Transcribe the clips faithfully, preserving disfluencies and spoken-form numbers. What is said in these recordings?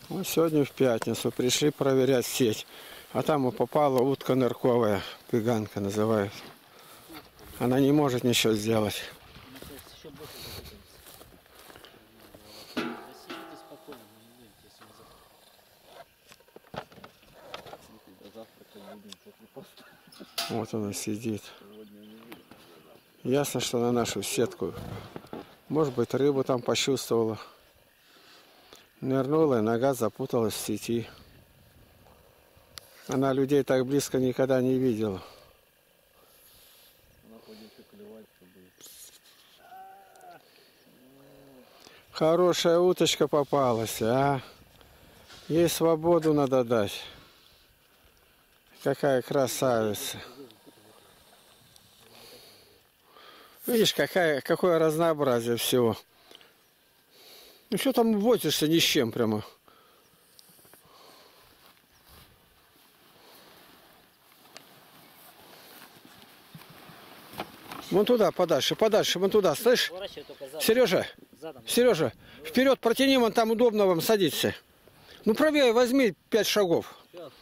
Вот сегодня в пятницу пришли проверять сеть. А там и попала утка нырковая, пиганка называют. Она не может ничего сделать. Мне кажется, еще больше запутается. Да сидите спокойно, не будете, если не запутаетесь. До завтрака будем после поста. Вот она сидит. Ясно, что на нашу сетку. Может быть, рыбу там почувствовала. Нырнула, и нога запуталась в сети. Она людей так близко никогда не видела. Она хоть еще клевать будет. Хорошая уточка попалась, а? Ей свободу надо дать. Какая красавица. Видишь, какая, какое разнообразие всего. Ну что там возишься ни с чем прямо? Вон туда, подальше, подальше, вон туда, слышь? Сережа, Сережа, вперед протяни, вон там удобно вам садиться. Ну правее возьми пять шагов.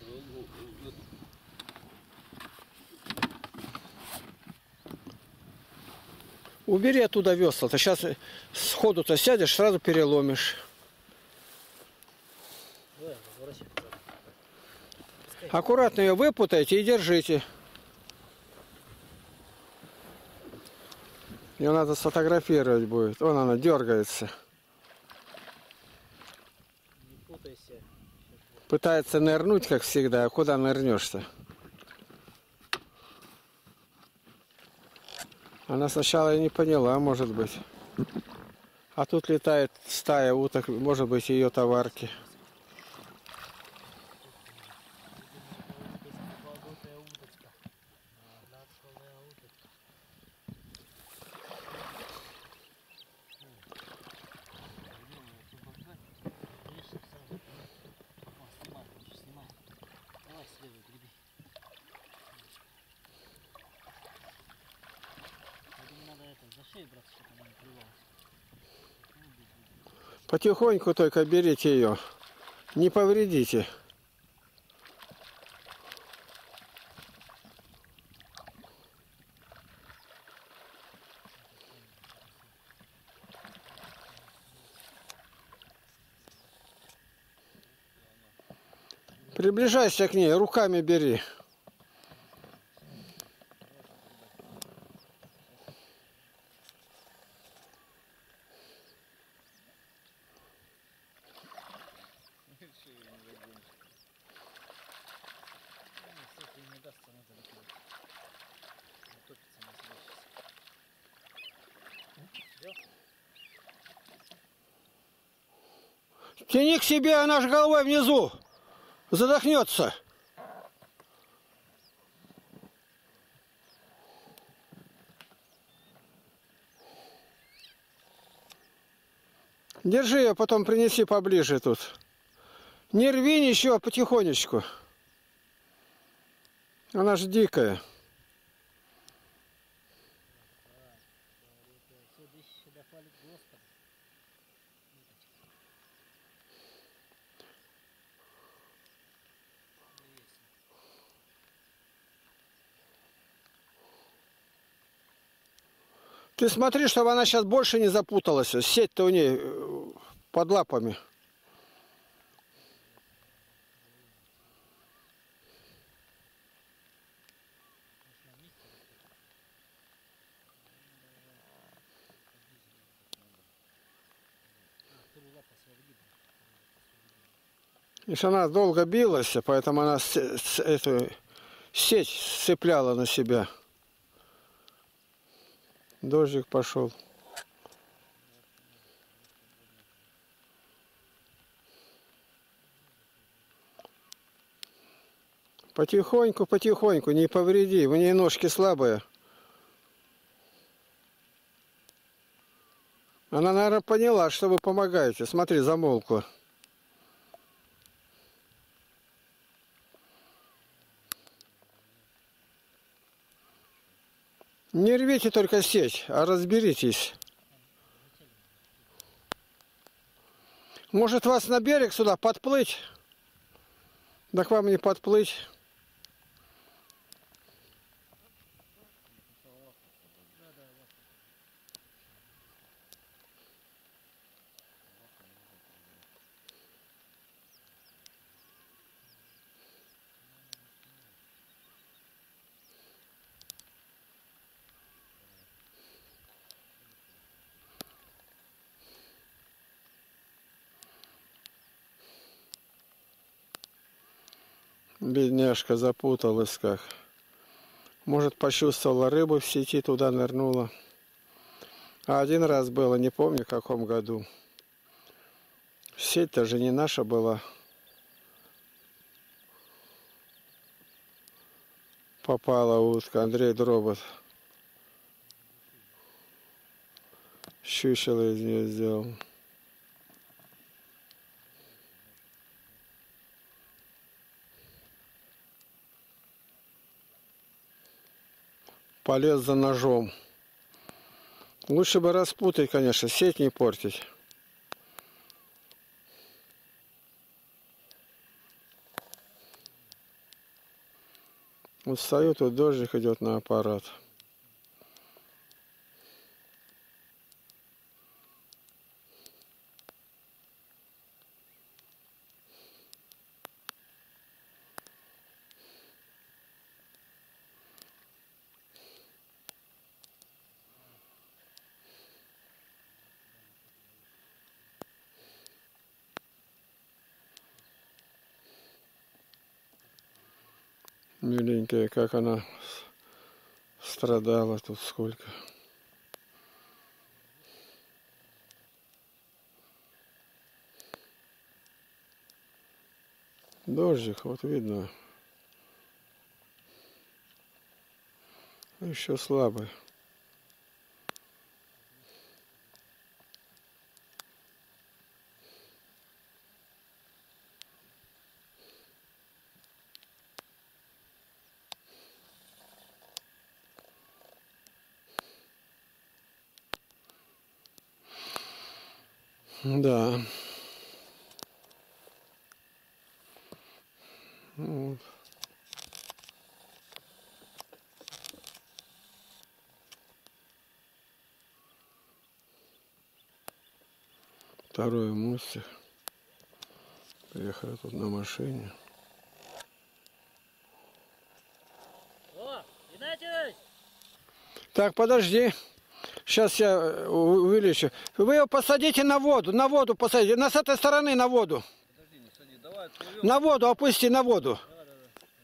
Убери оттуда весла-то, сейчас сходу-то сядешь, сразу переломишь. Аккуратно ее выпутайте и держите. Ее надо сфотографировать будет. Вон она дергается. Не путайся. Пытается нырнуть, как всегда. А куда нырнешь-то? Она сначала и не поняла, может быть. А тут летает стая уток, может быть, ее товарки. Потихоньку только берите ее. Не повредите. Приближайся к ней, руками бери. Тяни к себе, она же головой внизу. Задохнется. Держи ее, потом принеси поближе тут. Не рви ничего, потихонечку. Она же дикая. Ты смотри, чтобы она сейчас больше не запуталась. Сеть-то у ней под лапами. Видишь, она долго билась, поэтому она с, с, эту сеть сцепляла на себя. Дождик пошел. Потихоньку, потихоньку, не повреди, у нее ножки слабые. Она, наверное, поняла, что вы помогаете. Смотри, замолкла. Не рвите только сеть, а разберитесь. Может вас на берег сюда подплыть? Да к вам не подплыть. Бедняжка запуталась как. Может, почувствовала рыбу в сети, туда нырнула. А один раз было, не помню в каком году. Сеть-то же не наша была. Попала утка, Андрей Дробот. Щучело из нее сделал. Полез за ножом. Лучше бы распутать, конечно, сеть не портить. Вот стою, тут дождик идет на аппарат. Миленькая, как она страдала тут сколько. Дождик, вот видно. Еще слабый. Да. Вот. Второй мостик. Приехали тут на машине. О, Игнатьевич! Так, подожди. Сейчас я увеличу. Вы его посадите на воду, на воду посадите. На с этой стороны на воду. Подожди, не сади, давай отплывем. На воду опусти, на воду. Давай, давай.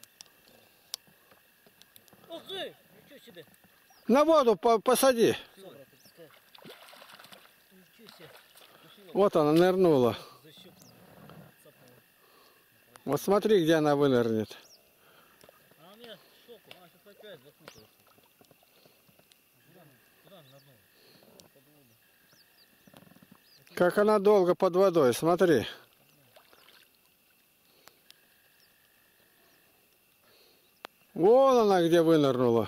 Ух ты, ничего себе. На воду по посади. Все, брат, отпускай. Ничего себе. Вот она нырнула. Защёпнула, цапнула. Вот смотри, где она вынырнет. А у меня шоку. А, сейчас опять запуталась. Куда она? Куда она нырнула? Под воду. Как она долго под водой, смотри. Вон она где вынырнула.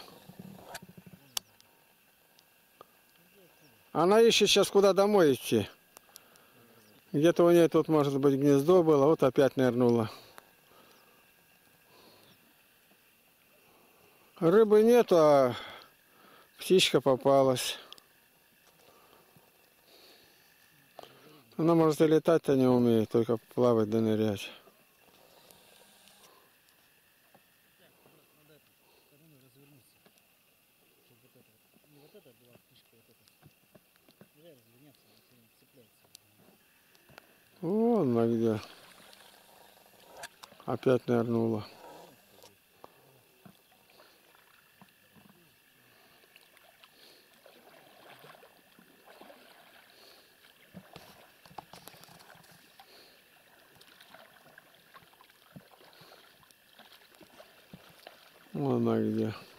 Она ищет сейчас, куда домой идти. Где-то у нее тут, может быть, гнездо было. Вот опять нырнула. Рыбы нету, а птичка попалась. Она, может, и летать-то не умеет, только плавать да нырять. Вон она где. Опять нырнула. Вон она где.